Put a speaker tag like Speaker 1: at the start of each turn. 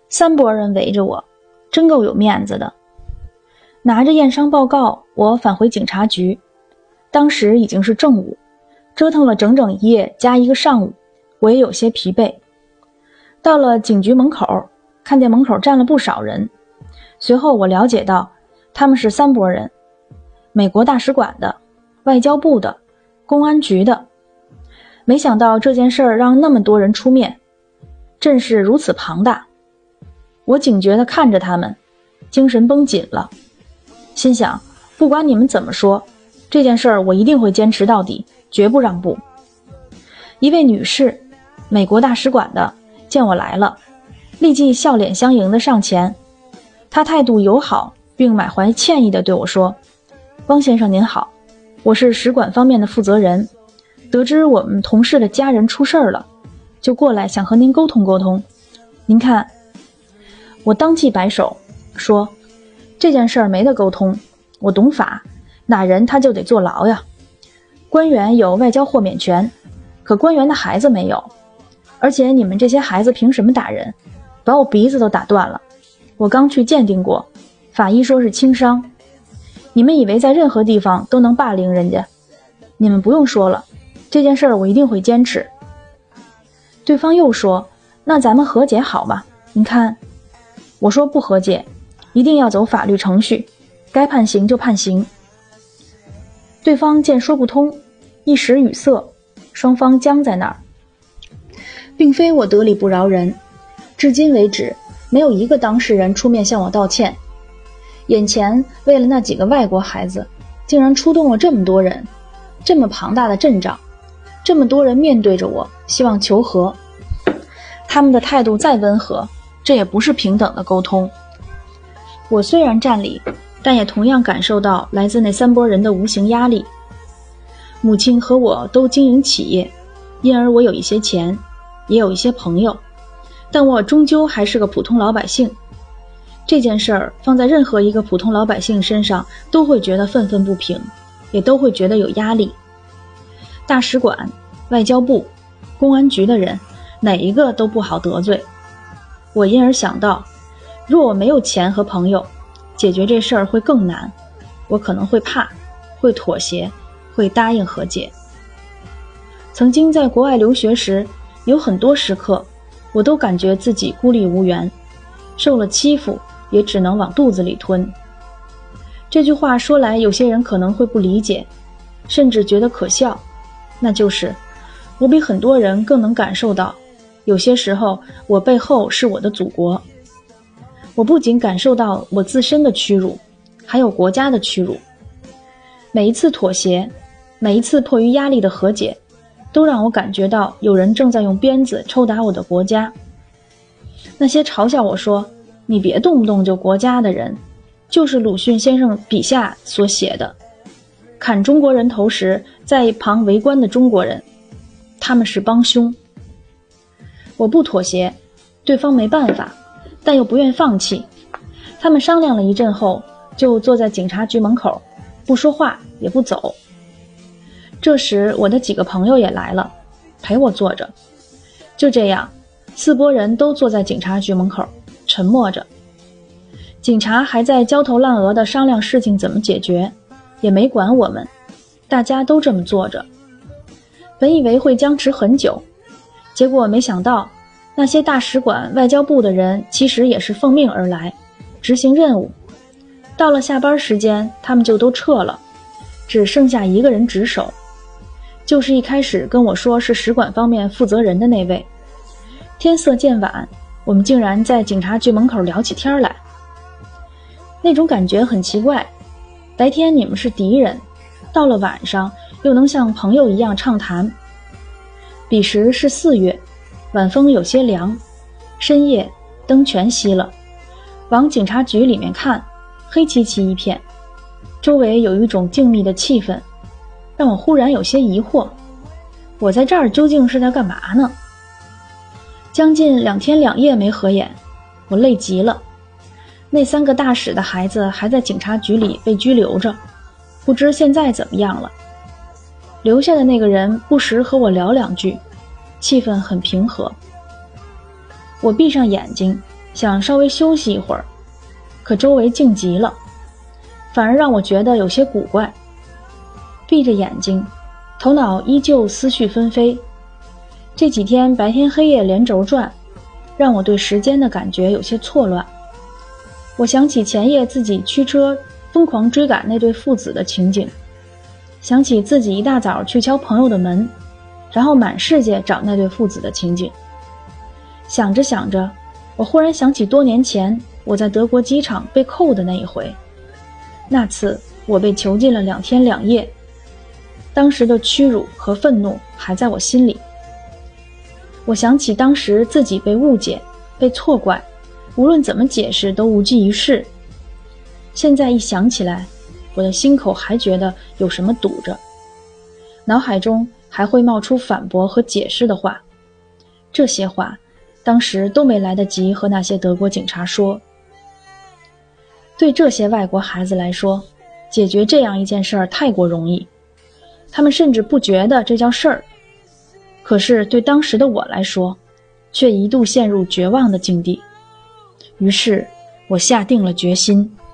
Speaker 1: 3拨人围着我，真够有面子的。拿着验伤报告，我返回警察局。当时已经是正午，折腾了整整一夜加一个上午，我也有些疲惫。到了警局门口，看见门口站了不少人。随后我了解到，他们是3拨人：美国大使馆的、外交部的、公安局的。没想到这件事儿让那么多人出面，阵势如此庞大。我警觉地看着他们，精神绷紧了，心想，不管你们怎么说，这件事儿我一定会坚持到底，绝不让步。一位女士，美国大使馆的，见我来了，立即笑脸相迎地上前。她态度友好，并满怀歉意地对我说：汪先生您好，我是使馆方面的负责人，得知我们同事的家人出事儿了，就过来想和您沟通沟通。您看。我当即摆手说，这件事儿没得沟通，我懂法，打人他就得坐牢呀。官员有外交豁免权，可官员的孩子没有。而且你们这些孩子凭什么打人？把我鼻子都打断了。我刚去鉴定过，法医说是轻伤。你们以为在任何地方都能霸凌人家？你们不用说了，这件事儿我一定会坚持。对方又说，那咱们和解好吗？您看。我说不和解，一定要走法律程序，该判刑就判刑。对方见说不通，一时语塞，双方僵在那儿。并非我得理不饶人，至今为止没有一个当事人出面向我道歉。眼前为了那几个外国孩子，竟然出动了这么多人，这么庞大的阵仗，这么多人面对着我，希望求和。他们的态度再温和，这也不是平等的沟通。我虽然占理，但也同样感受到来自那3拨人的无形压力。母亲和我都经营企业，因而我有一些钱，也有一些朋友，但我终究还是个普通老百姓。这件事儿放在任何一个普通老百姓身上，都会觉得愤愤不平，也都会觉得有压力。大使馆、外交部、公安局的人，哪一个都不好得罪。我因而想到，若我没有钱和朋友，解决这事儿会更难，我可能会怕，会妥协，会答应和解。曾经在国外留学时，有很多时刻，我都感觉自己孤立无援，受了欺负也只能往肚子里吞。这句话说来，有些人可能会不理解，甚至觉得可笑，那就是我比很多人更能感受到，有些时候我背后是我的祖国。我不仅感受到我自身的屈辱，还有国家的屈辱。每一次妥协，每一次迫于压力的和解，都让我感觉到有人正在用鞭子抽打我的国家。那些嘲笑我说你别动不动就国家的人，就是鲁迅先生笔下所写的砍中国人头时在一旁围观的中国人，他们是帮凶。我不妥协，对方没办法，但又不愿放弃。他们商量了一阵后，就坐在警察局门口，不说话也不走。这时我的几个朋友也来了，陪我坐着。就这样，4拨人都坐在警察局门口，沉默着。警察还在焦头烂额地商量事情怎么解决，也没管我们，大家都这么坐着。本以为会僵持很久，结果没想到那些大使馆、外交部的人其实也是奉命而来，执行任务。到了下班时间，他们就都撤了，只剩下一个人值守，就是一开始跟我说是使馆方面负责人的那位。天色渐晚，我们竟然在警察局门口聊起天来。那种感觉很奇怪，白天你们是敌人，到了晚上又能像朋友一样畅谈。彼时是4月，晚风有些凉，深夜灯全熄了，往警察局里面看，黑漆漆一片，周围有一种静谧的气氛，让我忽然有些疑惑，我在这儿究竟是在干嘛呢？将近2天2夜没合眼，我累极了。那3个大使的孩子还在警察局里被拘留着，不知现在怎么样了。留下的那个人不时和我聊2句，气氛很平和。我闭上眼睛， 想稍微休息一会儿，可周围静极了，反而让我觉得有些古怪。闭着眼睛，头脑依旧思绪纷飞。这几天白天黑夜连轴转，让我对时间的感觉有些错乱。我想起前夜自己驱车疯狂追赶那对父子的情景，想起自己一大早去敲朋友的门，然后满世界找那对父子的情景。想着想着，我忽然想起多年前我在德国机场被扣的那一回。那次我被囚禁了2天2夜，当时的屈辱和愤怒还在我心里。我想起当时自己被误解，被错怪，无论怎么解释都无济于事。现在一想起来，我的心口还觉得有什么堵着，脑海中还会冒出反驳和解释的话。这些话当时都没来得及和那些德国警察说。对这些外国孩子来说，解决这样一件事儿太过容易，他们甚至不觉得这叫事儿。可是对当时的我来说，却一度陷入绝望的境地。于是我下定了决心，